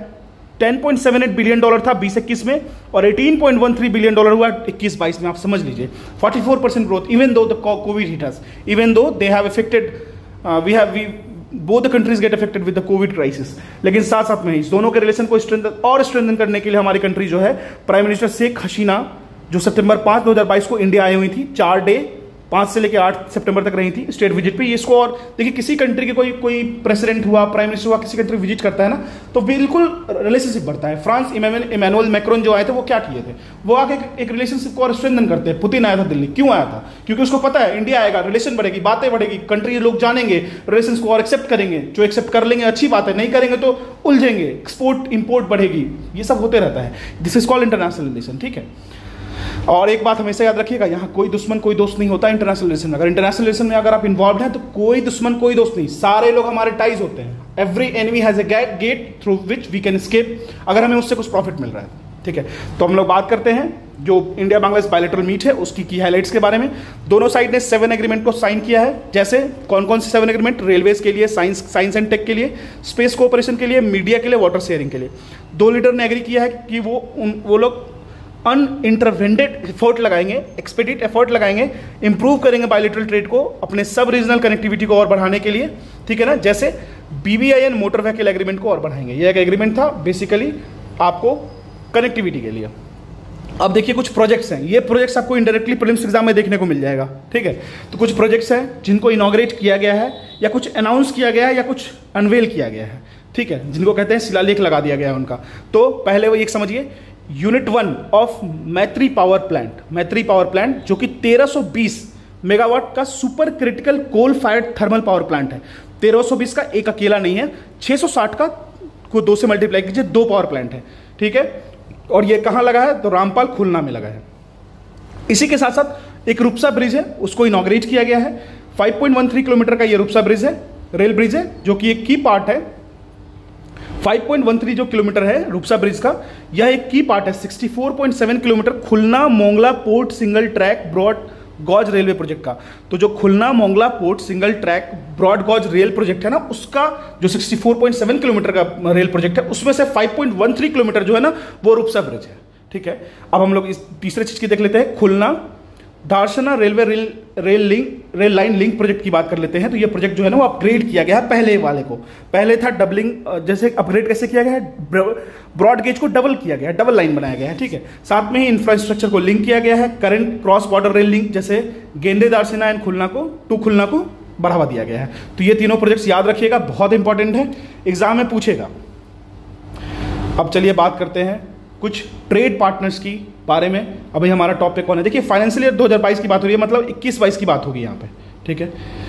10.78 बिलियन डॉलर था 20-21 में और 18.13 बिलियन डॉलर हुआ 21-22 में। आप समझ लीजिए 44% growth, even though the covid hit us, even though they have affected, we both the countries get affected with the covid crisis. लेकिन साथ साथ में इस दोनों के रिलेशन को स्ट्रेंथन करने के लिए हमारी कंट्री जो है, प्राइम मिनिस्टर शेख हसीना जो सितंबर 5, 2022 को इंडिया आई हुई थी, 4 डे 5 से लेकर 8 सितंबर तक रही थी स्टेट विजिट पे। इसको और देखिए, किसी कंट्री के कोई प्रेसिडेंट हुआ, प्राइम मिनिस्टर हुआ, किसी कंट्री विजिट करता है ना, तो बिल्कुल रिलेशनशिप बढ़ता है। फ्रांस इमैनुअल मैक्रोन जो आए थे, वो क्या किए थे, वो आके एक रिलेशनशिप को और स्ट्रेंथन करते हैं। पुतिन आया था दिल्ली, क्यों आया था? क्योंकि उसको पता है इंडिया आएगा, रिलेशन बढ़ेगी, बातें बढ़ेगी, कंट्री लोग जानेंगे, रिलेशन को और एक्सेप्ट करेंगे। जो एक्सेप्ट कर लेंगे अच्छी बात है, नहीं करेंगे तो उलझेंगे, एक्सपोर्ट इंपोर्ट बढ़ेगी, ये सब होते रहता है। This is called international relation, ठीक है। और एक बात हमेशा याद रखिएगा, यहाँ कोई दुश्मन कोई दोस्त नहीं होता इंटरनेशनल रिलेशन में। अगर इंटरनेशनल रिलेशन में अगर आप इन्वॉल्व हैं तो कोई दुश्मन कोई दोस्त नहीं, सारे लोग हमारे टाइज होते हैं। Every enemy has a gate through which we can escape, अगर हमें उससे कुछ प्रॉफिट मिल रहा है, ठीक है। तो हम लोग बात करते हैं जो इंडिया बांग्लादेश बायलैटरल मीट है उसकी की हाइलाइट्स के बारे में। दोनों साइड ने 7 एग्रीमेंट को साइन किया है। जैसे कौन कौन से 7 एग्रीमेंट? रेलवेज के लिए, साइंस एंड टेक के लिए, स्पेस कोऑपरेशन के लिए, मीडिया के लिए, वाटर शेयरिंग के लिए। 2 लीडर ने एग्री किया है कि वो लोग अनइंटरवेंटेड एफर्ट लगाएंगे, एक्सपेडिट एफर्ट लगाएंगे, इंप्रूव करेंगे बायलैटरल ट्रेड को, अपने सब रीजनल कनेक्टिविटी को और बढ़ाने के लिए, ठीक है ना। जैसे BBIN मोटर व्हीकल एग्रीमेंट को और बढ़ाएंगे। ये एक एग्रीमेंट था बेसिकली आपको कनेक्टिविटी के लिए। अब देखिए कुछ प्रोजेक्ट्स हैं, ये प्रोजेक्ट्स आपको इंडायरेक्टली प्रीलिम्स एग्जाम में देखने को मिल जाएगा, ठीक है। तो कुछ प्रोजेक्ट्स हैं जिनको इनॉग्रेट किया गया है, या कुछ अनाउंस किया गया है, या कुछ अनवेल किया गया है, ठीक है, जिनको कहते हैं शिलालेख लगा दिया गया है उनका। तो पहले वो एक समझिए, unit 1 of Maitri power plant जो कि 1320 मेगावाट का super critical coal fired thermal power plant है। 1320 का एक अकेला नहीं है, 660 का को 2 से मल्टीप्लाई कीजिए, 2 पावर प्लांट है, ठीक है। और ये कहाँ लगा है? तो रामपाल खुलना में लगा है। इसी के साथ साथ एक रूपसा ब्रिज है, उसको इनॉग्रेट किया गया है। 5.13 किलोमीटर का ये रूपसा ब्रिज है, रेल ब्रिज है, जो कि एक की पार्ट है। 5.13 जो किलोमीटर है रूपसा ब्रिज का, यह एक की पार्ट है 64.7 kilometre Khulna Mongla port single track broad gauge railway project का। तो जो Khulna Mongla port single track broad gauge rail project है ना, उसका जो 64.7 किलोमीटर का रेल प्रोजेक्ट है, उसमें से 5.13 किलोमीटर जो है ना, वो रूपसा ब्रिज है, ठीक है। अब हम लोग इस तीसरे चीज की देख लेते हैं, Khulna Darshana railway rail line link project की बात कर लेते हैं। तो ये प्रोजेक्ट जो है ना, वो अपग्रेड किया गया है पहले वाले को। पहले था डबलिंग, जैसे अपग्रेड कैसे किया गया है, ब्रॉड गेज को डबल किया गया है, डबल लाइन बनाया गया है, ठीक है। साथ में ही इंफ्रास्ट्रक्चर को लिंक किया गया है। Current cross border rail link जैसे गेंदे दार्शना एंड खुलना को बढ़ावा दिया गया है। तो ये तीनों प्रोजेक्ट्स याद रखिएगा, बहुत इंपॉर्टेंट है, एग्जाम में पूछेगा। अब चलिए बात करते हैं कुछ ट्रेड पार्टनर्स की बारे में। अभी हमारा टॉपिक कौन है? देखिए फाइनेंशियल ईयर 2022 की बात हो रही है, मतलब 21-22 की बात होगी यहाँ पे, ठीक है।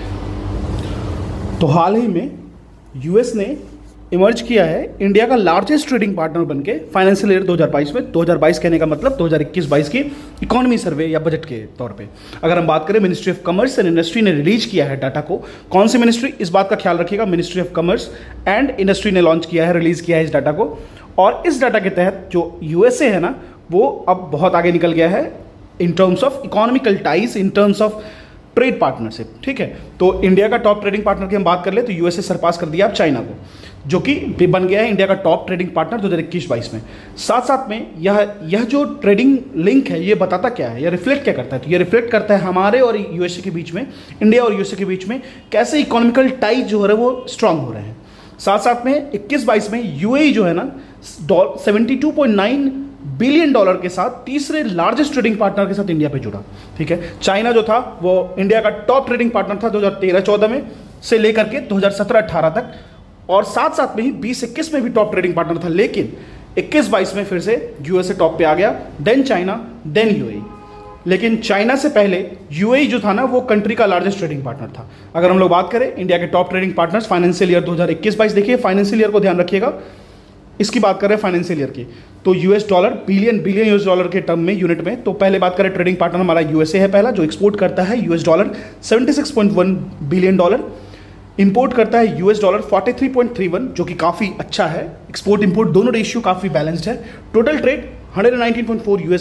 तो हाल ही में यूएस ने इमर्ज किया है इंडिया का लार्जेस्ट ट्रेडिंग पार्टनर बनके फाइनेंशियल ईयर 2022 में। 2022 कहने का मतलब 2021-22 की इकोनॉमी सर्वे या बजट के तौर पे। अगर हम बात करें, ministry of commerce and industry ने रिलीज किया है डाटा को। कौन सी मिनिस्ट्री? इस बात का ख्याल रखिएगा, ministry of commerce and industry ने लॉन्च किया है, रिलीज किया है इस डाटा को। और इस डाटा के तहत जो यूएसए है ना, वो अब बहुत आगे निकल गया है in terms of economical ties, in terms of trade partnership, ठीक है। तो इंडिया का टॉप ट्रेडिंग पार्टनर की हम बात कर ले तो यूएसए सरपास कर दिया अब चाइना को, जो कि बन गया है इंडिया का टॉप ट्रेडिंग पार्टनर 2021-22 में। साथ साथ में यह जो ट्रेडिंग लिंक है, ये बताता क्या है, यह रिफ्लेक्ट क्या करता है? तो ये रिफ्लेक्ट करता है हमारे और यूएसए के बीच में, इंडिया और यूएसए के बीच में कैसे इकोनॉमिकल टाइज जो है वो स्ट्रांग हो रहे हैं। साथ साथ में 21-22 में यूएई जो है ना, $72.9 बिलियन के साथ तीसरे लार्जेस्ट ट्रेडिंग पार्टनर के साथ इंडिया पे जुड़ा, ठीक है। चाइना जो था वो इंडिया का टॉप ट्रेडिंग पार्टनर था 2013-14 में से लेकर के 2017-18 तक, और साथ साथ में ही 20-21 में भी टॉप ट्रेडिंग पार्टनर था। लेकिन 21-22 में फिर से यूएसए टॉप पे आ गया, देन चाइना, देन यूएई। लेकिन चाइना से पहले यूएई जो था ना, वो कंट्री का लार्जेस्ट ट्रेडिंग पार्टनर था। अगर हम लोग बात करें इंडिया के top trading partners financial year 2021-22, देखिए फाइनेंशियल ईयर को ध्यान रखिएगा, इसकी बात कर रहे हैं फाइनेंशियल ईयर की। तो US dollar billion US dollar के टर्म में, यूनिट में। तो पहले बात करें, ट्रेडिंग पार्टनर हमारा यूएसए है पहला, जो एक्सपोर्ट करता है यूएस डॉलर $76.1 बिलियन, इंपोर्ट करता है यूएस डॉलर 43.31, जो कि काफ़ी अच्छा है। एक्सपोर्ट इंपोर्ट दोनों रेशियो काफ़ी बैलेंस्ड है। Total trade $119.4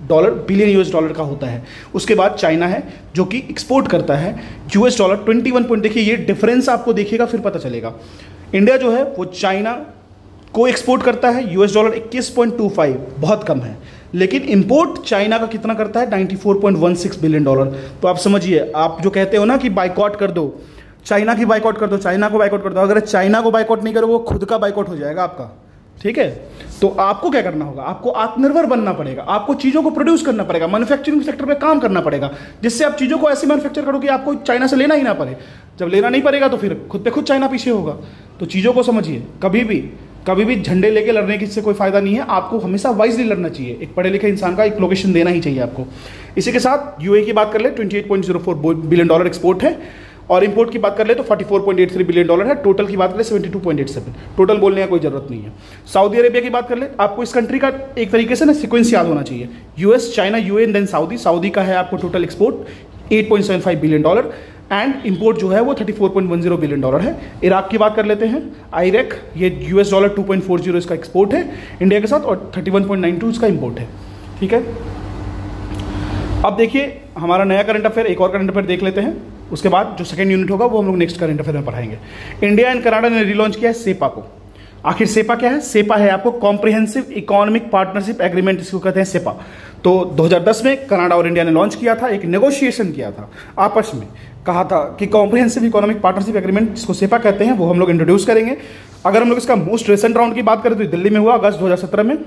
billion US dollar का होता है। उसके बाद चाइना है जो कि एक्सपोर्ट करता है यूएस डॉलर 21 पॉइंट, देखिए ये डिफरेंस आपको देखिएगा फिर पता चलेगा। इंडिया जो है वो चाइना को एक्सपोर्ट करता है यूएस डॉलर 21.25, बहुत कम है, लेकिन इंपोर्ट चाइना का कितना करता है 94.16 बिलियन डॉलर। तो आप समझिए, आप जो कहते हो ना कि बाइकआउट कर दो, चाइना की बाइकआउट कर दो, चाइना को बाइकआउट कर दो, अगर चाइना को बाइकआउट नहीं करोगे वो खुद का बाइकआउट हो जाएगा आपका, ठीक है। तो आपको क्या करना होगा, आपको आत्मनिर्भर बनना पड़ेगा, आपको चीज़ों को प्रोड्यूस करना पड़ेगा, मैन्युफैक्चरिंग सेक्टर पे काम करना पड़ेगा, जिससे आप चीज़ों को ऐसे मैन्युफैक्चर करो कि आपको चाइना से लेना ही ना पड़े। जब लेना नहीं पड़ेगा तो फिर खुद पे खुद चाइना पीछे होगा। तो चीज़ों को समझिए, कभी भी झंडे लेके लड़ने की से कोई फायदा नहीं है, आपको हमेशा वाइजली लड़ना चाहिए। एक पढ़े लिखे इंसान का एक लोकेशन देना ही चाहिए आपको। इसी के साथ यूए की बात कर ले 28.04 बिलियन डॉलर एक्सपोर्ट है, और इंपोर्ट की बात कर ले तो 44.83 बिलियन डॉलर है। टोटल की बात कर ले 72.87, टोटल बोलने का कोई जरूरत नहीं है। सऊदी अरेबिया की बात कर ले, आपको इस कंट्री का एक तरीके से ना सीक्वेंस याद होना चाहिए, US, China, UAE then Saudi. Saudi का है आपको total export 8.75 billion dollar and import जो है वो 34.10 बिलियन डॉलर है। इराक की बात कर लेते हैं, आईरेक, ये यूएस डॉलर 2.40 इसका एक्सपोर्ट है इंडिया के साथ, और 31.92 इसका इंपोर्ट है, ठीक है। अब देखिए हमारा नया करंट अफेयर, एक और करंट अफेयर देख लेते हैं, उसके बाद जो सेकंड यूनिट होगा वो हम लोग नेक्स्ट करंट अफेयर में पढ़ाएंगे। इंडिया एंड कनाडा ने रिलॉन्च किया है सेपा को। आखिर सेपा क्या है? सेपा है आपको कॉम्प्रिहेंसिव इकोनॉमिक पार्टनरशिप एग्रीमेंट, इसको कहते हैं सेपा। तो 2010 में कनाडा और इंडिया ने लॉन्च किया था, एक नेगोशिएशन किया था आपस में, कहा था कि कॉम्प्रिहेंसिव इकोनॉमिक पार्टनरशिप एग्रीमेंट, जिसको सेपा कहते हैं, वो हम लोग इंट्रोड्यूस करेंगे। अगर हम लोग इसका मोस्ट रिसेंट राउंड की बात करें तो दिल्ली में हुआ अगस्त 2017 में।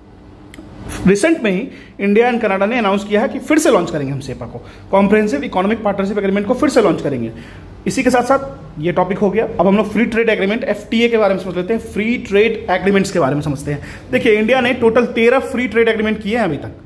रिसेंट में ही इंडिया एंड कनाडा ने अनाउंस किया है कि फिर से लॉन्च करेंगे हम सेपा को, कॉम्प्रिहेंसिव इकोनॉमिक पार्टनरशिप एग्रीमेंट को फिर से लॉन्च करेंगे। इसी के साथ साथ ये टॉपिक हो गया। अब हम लोग फ्री ट्रेड एग्रीमेंट एफटीए के बारे में समझ लेते हैं, फ्री ट्रेड एग्रीमेंट्स के बारे में समझते हैं। देखिए इंडिया ने टोटल 13 फ्री ट्रेड एग्रीमेंट किए हैं अभी तक,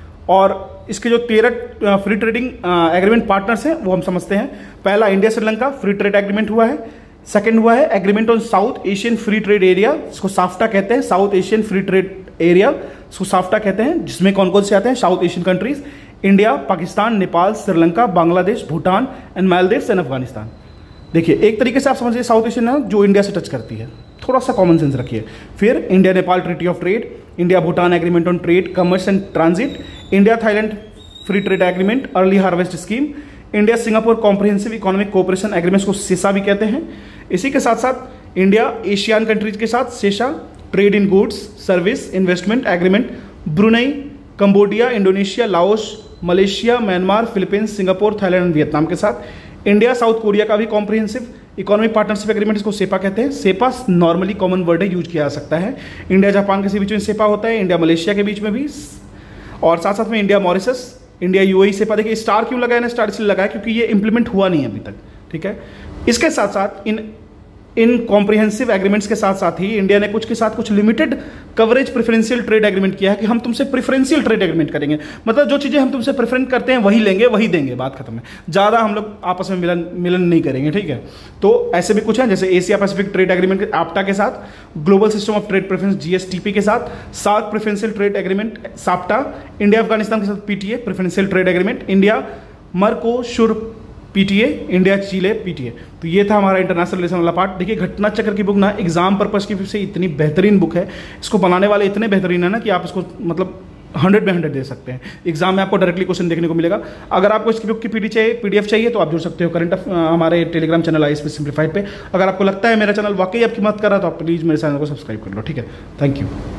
और इसके जो 13 फ्री ट्रेडिंग एग्रीमेंट पार्टनर्स हैं वो हम समझते हैं। पहला India Sri Lanka free trade agreement हुआ है। सेकंड हुआ है agreement on South Asian free trade area, इसको साफ्टा कहते हैं, South Asian free trade area, इसको साफ्टा कहते हैं, जिसमें कौन कौन से आते हैं? South Asian countries, India, Pakistan, Nepal, Sri Lanka, Bangladesh, Bhutan and Maldives and Afghanistan. देखिए एक तरीके से आप समझिए साउथ एशियन है जो इंडिया से टच करती है, थोड़ा सा कॉमन सेंस रखिए। फिर India Nepal treaty of trade, India Bhutan agreement on trade, commerce and transit, India Thailand free trade agreement, early harvest scheme, India Singapore comprehensive economic cooperation agreement को सेसा भी कहते हैं। इसी के साथ साथ इंडिया एशियान कंट्रीज के साथ CECA trade in goods service investment agreement, Brunei, Cambodia, Indonesia, Laos, Malaysia, Myanmar, Philippines, Singapore, Thailand and Vietnam के साथ। इंडिया साउथ कोरिया का भी कॉम्प्रिहेंसिव इकोनॉमिक पार्टनरशिप एग्रीमेंट, इसको सेपा कहते हैं। सेपा नॉर्मली कॉमन वर्ड है, यूज किया जा सकता है। इंडिया जापान के बीच में सेपा होता है, इंडिया मलेशिया के बीच में भी, और साथ साथ में India Mauritius, India UAE CEPA. देखिए स्टार क्यों लगाया ना, स्टार इसलिए लगाया क्योंकि ये इंप्लीमेंट हुआ नहीं है अभी तक, ठीक है। इसके साथ साथ इन कॉम्प्रिहेंसिव एग्रीमेंट्स के साथ साथ ही इंडिया ने कुछ के साथ कुछ limited coverage preferential trade agreement किया है कि हम तुमसे प्रेफरेंशियल ट्रेड एग्रीमेंट करेंगे, मतलब जो चीज़ें हम तुमसे प्रेफरेंस करते हैं वही लेंगे वही देंगे, बात खत्म है। ज़्यादा हम लोग आपस में मिलन नहीं करेंगे, ठीक है। तो ऐसे भी कुछ है, जैसे Asia Pacific trade agreement APTA के साथ, global system of trade preference GSTP के साथ, SAARC preferential trade agreement SAPTA, India Afghanistan के साथ PTA preferential trade agreement, India Mercosur PTA, India Chile PTA. तो ये था हमारा इंटरनेशनल रिलेशन वाला पार्ट। देखिए घटना चक्र की बुक ना एग्जाम पर्पस की से इतनी बेहतरीन बुक है, इसको बनाने वाले इतने बेहतरीन है ना कि आप इसको मतलब 100 में 100 दे सकते हैं। एग्जाम में आपको डायरेक्टली क्वेश्चन देखने को मिलेगा। अगर आपको इसकी बुक की पीडीएफ चाहिए तो आप जुड़ सकते हो हमारे टेलीग्राम चैनल आईएसपी सिंप्लीफाइड पे। अगर आपको लगता है मेरा चैनल वाकई आपकी मदद कर रहा है तो आप प्लीज़ मेरे चैनल को सब्सक्राइब कर लो, ठीक है। Thank you.